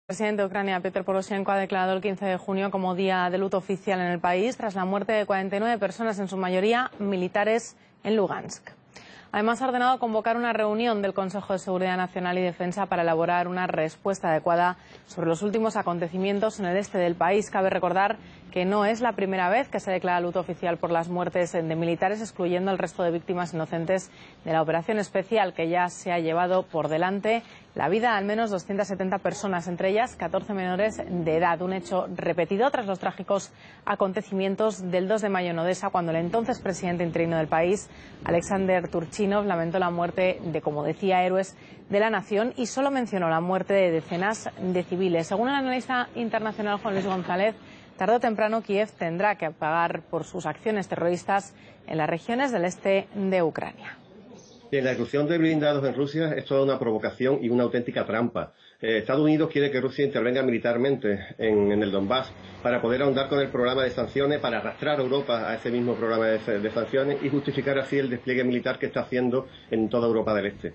El presidente de Ucrania, Petro Poroshenko, ha declarado el 15 de junio como día de luto oficial en el país tras la muerte de 49 personas, en su mayoría militares, en Lugansk. Además, ha ordenado convocar una reunión del Consejo de Seguridad Nacional y Defensa para elaborar una respuesta adecuada sobre los últimos acontecimientos en el este del país. Cabe recordar que no es la primera vez que se declara luto oficial por las muertes de militares, excluyendo el resto de víctimas inocentes de la operación especial, que ya se ha llevado por delante la vida de al menos 270 personas, entre ellas 14 menores de edad. Un hecho repetido tras los trágicos acontecimientos del 2 de mayo en Odesa, cuando el entonces presidente interino del país, Alexander Turchinov, lamentó la muerte de, como decía, héroes de la nación y solo mencionó la muerte de decenas de civiles. Según el analista internacional Juan Luis González, tarde o temprano Kiev tendrá que pagar por sus acciones terroristas en las regiones del este de Ucrania. Bien, la ejecución de blindados en Rusia es toda una provocación y una auténtica trampa. Estados Unidos quiere que Rusia intervenga militarmente en el Donbass para poder ahondar con el programa de sanciones, para arrastrar a Europa a ese mismo programa de sanciones y justificar así el despliegue militar que está haciendo en toda Europa del Este.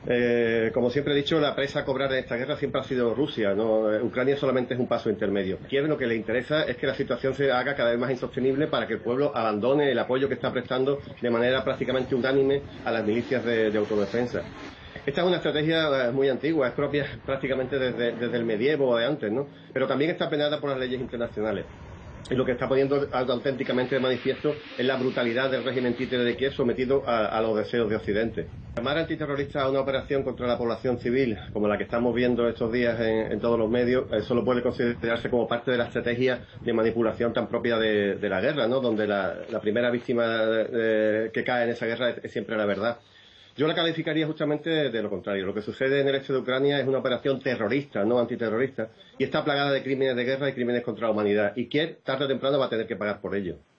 Como siempre he dicho, la presa a cobrar en esta guerra siempre ha sido Rusia, ¿no? Ucrania solamente es un paso intermedio. Kiev lo que le interesa es que la situación se haga cada vez más insostenible para que el pueblo abandone el apoyo que está prestando de manera prácticamente unánime a las milicias de autodefensa. Esta es una estrategia muy antigua, es propia prácticamente desde el medievo o de antes, ¿no? Pero también está penada por las leyes internacionales. Y lo que está poniendo auténticamente de manifiesto es la brutalidad del régimen títere de Kiev sometido a los deseos de Occidente. Llamar antiterrorista a una operación contra la población civil, como la que estamos viendo estos días en todos los medios, solo puede considerarse como parte de la estrategia de manipulación tan propia de la guerra, ¿no? Donde la primera víctima que cae en esa guerra es siempre la verdad. Yo la calificaría justamente de lo contrario. Lo que sucede en el este de Ucrania es una operación terrorista, no antiterrorista, y está plagada de crímenes de guerra y crímenes contra la humanidad. Y Kiev, tarde o temprano, va a tener que pagar por ello.